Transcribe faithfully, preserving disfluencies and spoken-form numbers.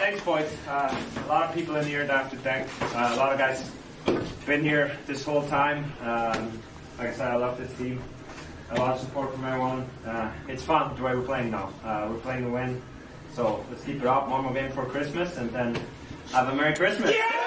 Thanks, boys. Uh, a lot of people in here that I have to thank. Uh, a lot of guys been here this whole time. Um, like I said, I love this team. A lot of support from everyone. Uh, it's fun the way we're playing now. Uh, we're playing to win. So let's keep it up. One more game before Christmas, and then have a Merry Christmas. Yeah!